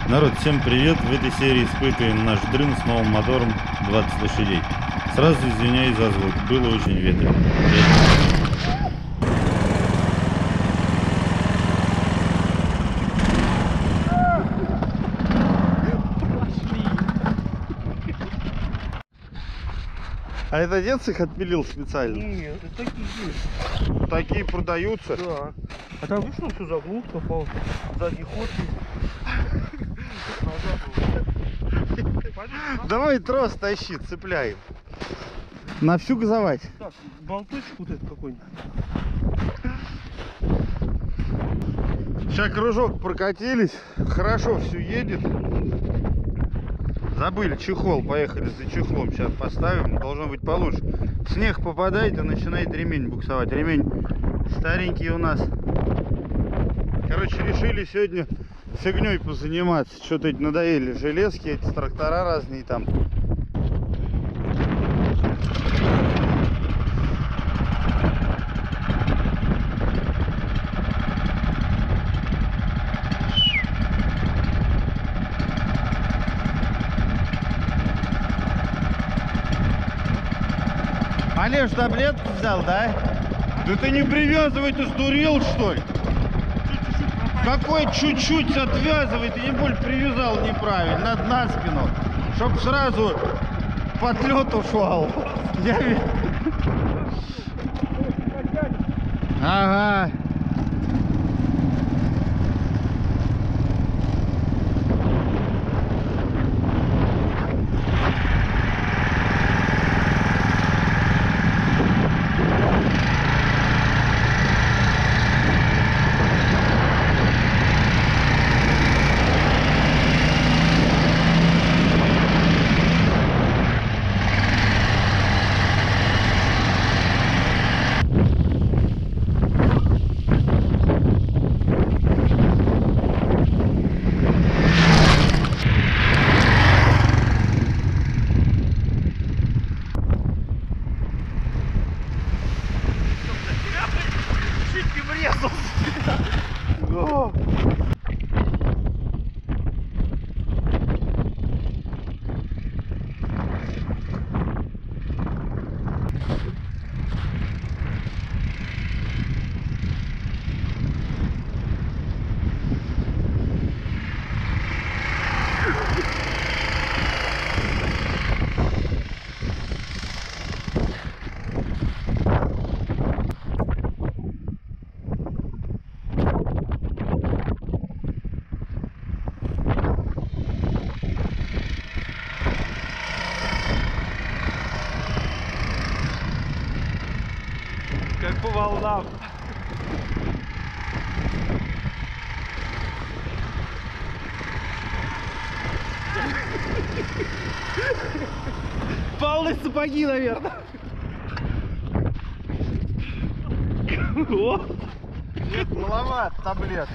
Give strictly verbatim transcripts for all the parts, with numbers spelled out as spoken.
Народ, всем привет! В этой серии испытываем наш дрын с новым мотором двадцать лошадей. Сразу извиняюсь за звук, было очень ветрено. А это дед их отпилил специально? Нет, это такие есть. Такие продаются? Да. А там видишь, все заглушка, пол, задний ход есть. Давай трос тащи, цепляем. На всю газовать. Так, болточек вот этот какой-нибудь. Сейчас кружок прокатились, хорошо все едет. Забыли чехол, поехали за чехлом, сейчас поставим, должно быть получше. Снег попадает и начинает ремень буксовать. Ремень старенький у нас. Короче, решили сегодня фигней позаниматься. Что-то эти надоели железки, эти трактора разные там. Олеж, таблетку взял, да? Да ты не привязывай, ты сдурел, что ли? Какой чуть-чуть отвязывай, ты не более привязал неправильно, надо на спину, чтоб сразу под лед ушел. Я... Ага. Как по волнам. Полные сапоги, наверное. Нет, маловато таблет.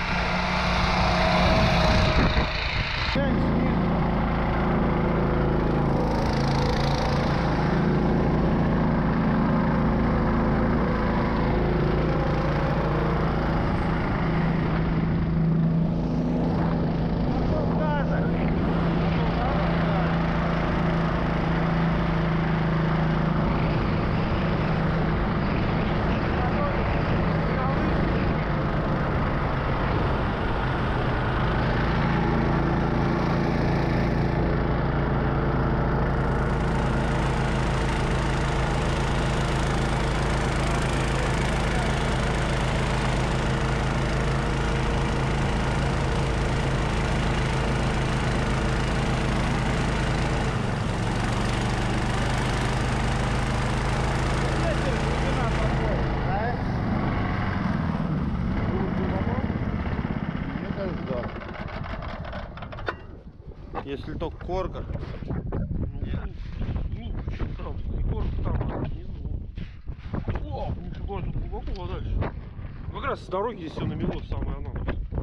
Если только корка. Нет. Ну, там, и корка там, внизу. О, нифига, тут глубоко дальше. Как раз с дороги здесь все намело, самое оно.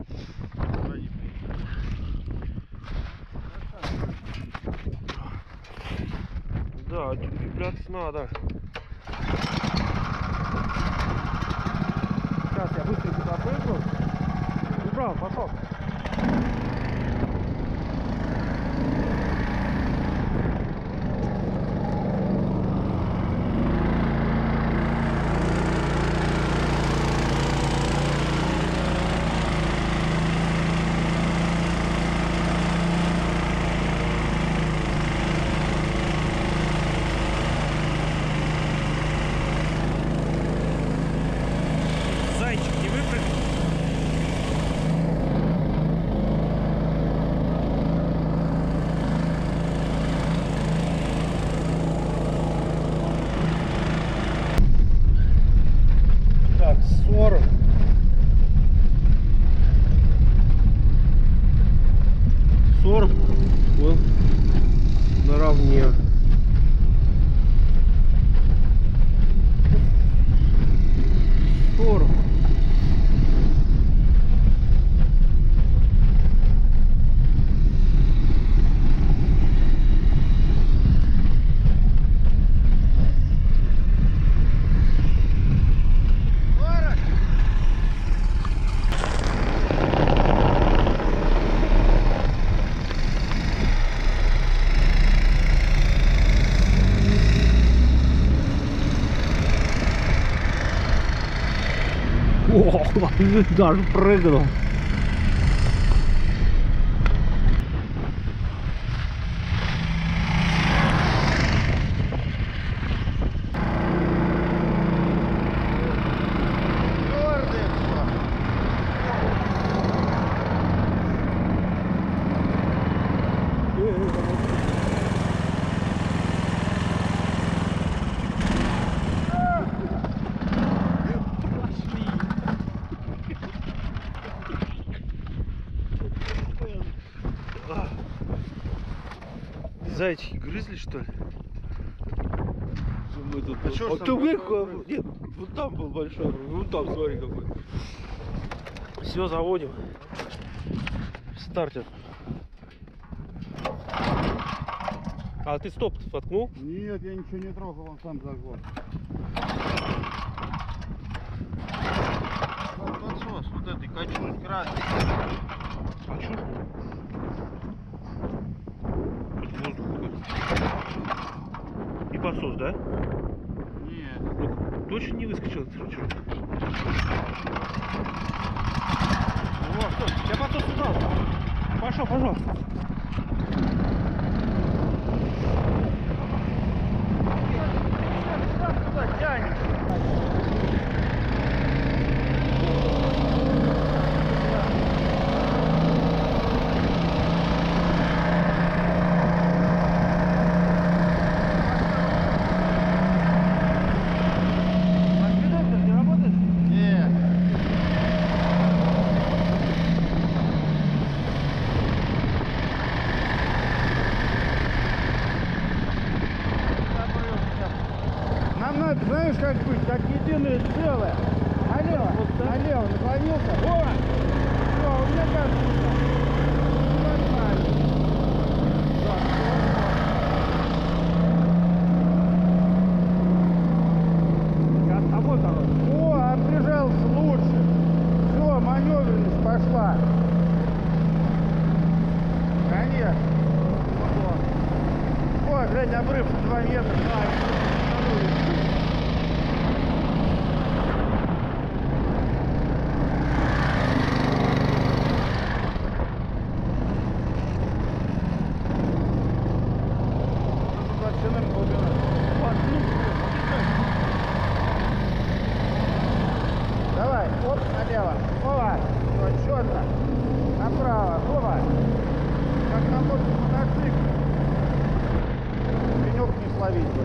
Да, цепляться надо. Сейчас я быстренько запрыгну. Убрал, пошел. сорок. Он наравне. сорок. Ох, даже прыгнул. Зайчики грызли, что ли? Мы тут... А чё ж а там ты большой вверху... обрыв? Нет, вот там был большой обрыв, вон там, смотри какой. Все, заводим. Стартер. А ты стоп воткнул? Нет, я ничего не трогал, он сам загон. Подсос, вот этой качусь красный. Хочу. Воздух какой-то. И подсос, да? Нет. Ну, точно не выскочил этот рычаг? О, стой, я подсос убрал. Пошел, пошел. Куда тянет? Нам надо, знаешь, как быть, как единое целое. Налево, вот, налево, наклонился. О! Все, у меня кажется, нормально. Да, Я с тобой, короче. о, а прижался лучше. Все, маневренность пошла. Конечно. О, глянь, обрыв два метра. Давай, оп, налево. Ова, вот, четко. Направо, ова. Как на мотоцикле. Пенек не словить бы.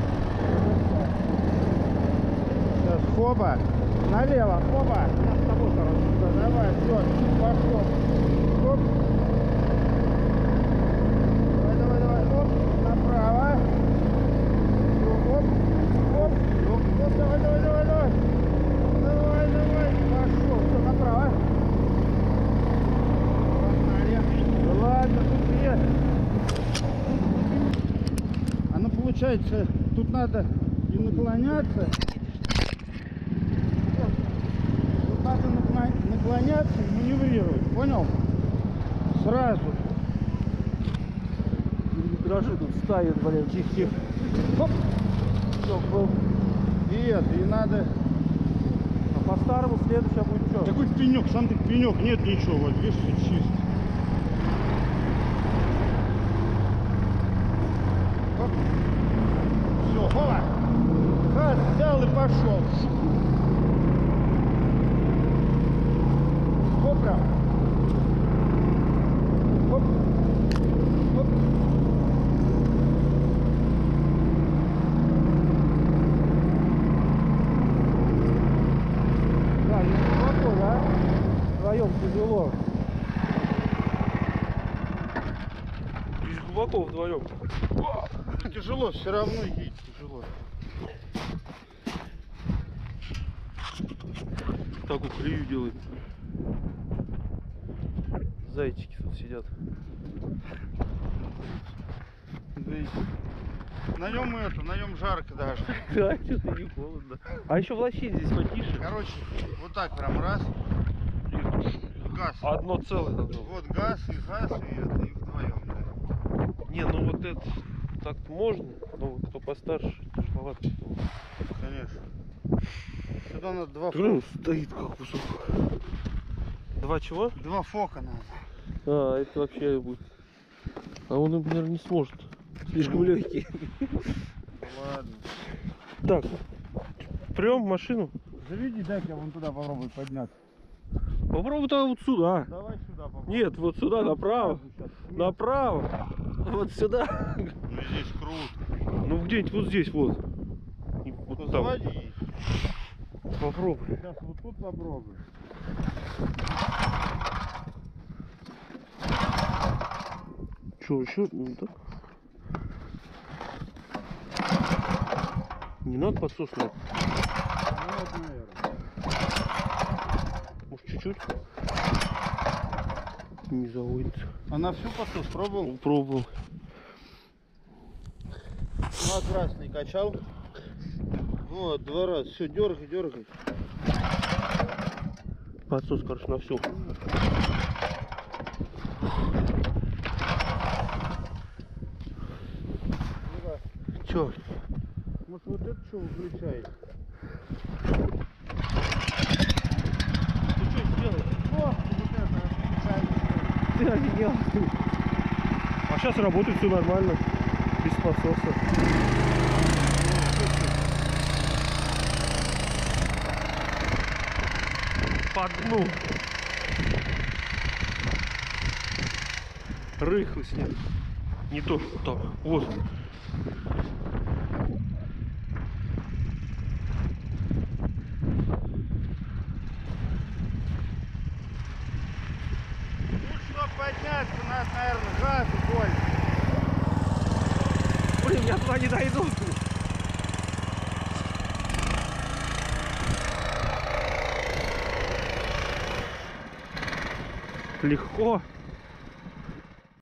Сейчас, хоба. Налево, хоба. Я с тобой, короче. Давай, все, пошел. Оп. Давай, давай, давай. Оп, направо. Всё, оп, оп, оп, оп, давай, давай, давай, давай. Давай, давай. Пошел, все, направо. Погнали. Да ладно, тут нет. А ну получается, тут надо и наклоняться. Тут надо накло- наклоняться и маневрировать, понял? Сразу. Дрожи тут ставит, блин. Тихо-тихо. Хоп. Все, был. И это, и надо... А по-старому следующее будет что? Какой пенек, сам ты пенек, нет ничего, вот видишь, все чисто. Все, хола. Хат, взял и пошел. Хоп, прям. Хоп. Хоп. Да, не глубоко, да? Вдвоем тяжело. глубоко вдвоем. Это тяжело, все равно едет тяжело. Так ухрию делает. Зайчики тут сидят. На нем это, на нем жарко даже. Да, что-то не холодно. А еще в лощине здесь потише. Короче, вот так прям раз. Газ. Одно целое должно быть. Вот газ и газ, и это, и вдвоем. Да. Не, ну вот это так можно, но вот кто постарше, тяжеловато. Конечно. Сюда надо два Блин, фока. стоит как кусок. Два чего? Два фока надо. А, это вообще будет. А он, например, не сможет. Слишком легкий. Ладно. Так, прям машину. Заведи, дай-ка вон туда попробуй подняться. Попробуй тогда вот сюда. Давай сюда попробуй. Нет, вот сюда, направо. Направо. Вот сюда. Ну здесь круто. Ну где-нибудь вот здесь вот. И вот Ну, там. заводи. Попробуй. Сейчас вот тут попробуй. Че, еще? Ну, так. Не надо подсос, надо. Ну вот, наверное. Может, чуть-чуть? Не заводится. А на всю подсос пробовал? Пробовал. На красный качал. Вот, два раза. Все, дергай, дергай. Подсос, короче, на все. Че? Может вот это что выключает? Ты что сделал? О, вот это включает. Ты офигел. А сейчас работает все нормально. Без подсоса. Погнул. Рыхлость нет. Не то, что там. Вот. Ну, чтобы подняться, надо, наверное, газ и больше. Блин, я туда не дойду. Легко.